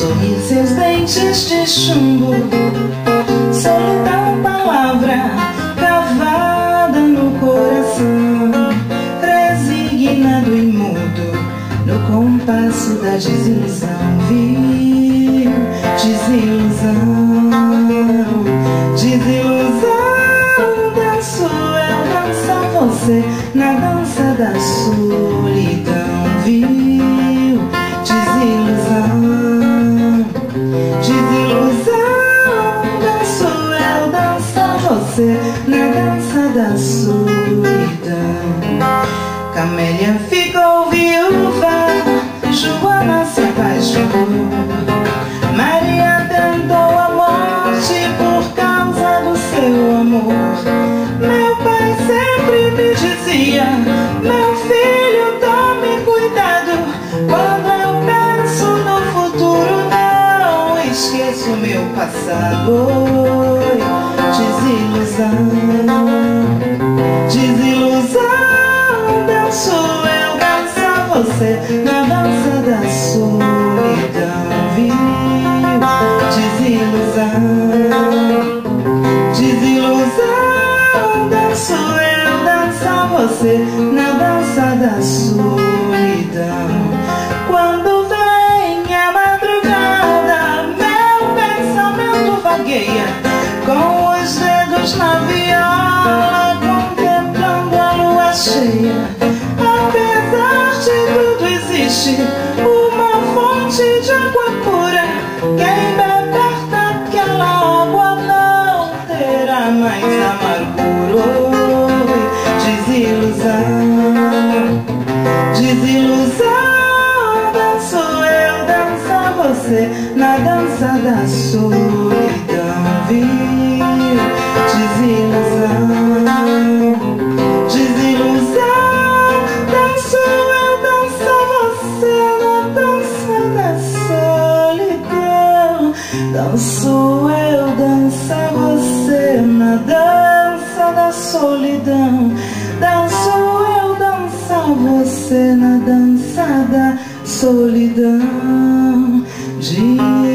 sorrir seus dentes de chumbo. Solidão, palavra cravada no coração, resignado e mudo no compasso da desilusão. Viu? Desilusão, desilusão. Danço eu, dança você na dança da solidão. Viu? Desilusão, desilusão. Danço eu, dança você na dança da solidão. Camélia ficou viúva, Joana se apaixonou, Maria tentou a morte por causa do seu amor. Meu pai sempre me dizia: meu filho, tome cuidado. Quando eu penso no futuro, não esqueço meu passado. Desilusão, desilusão. Danço eu, dança você na dança da solidão. Viu? Desilusão, desilusão. Danço eu, dança você na dança da solidão. Quando vem a madrugada, meu pensamento vagueia, com os dedos na viola, contemplando a lua cheia. Apesar de tudo, existe uma fonte de água pura. Quem beber daquela água não terá mais amargura. Desilusão, desilusão. Danço eu, dança você na dança da solidão. Viu? Desilusão, desilusão. Danço eu, dança você na dança da solidão. Danço eu, dança você na dança da solidão. Danço eu, dança você na dança da solidão.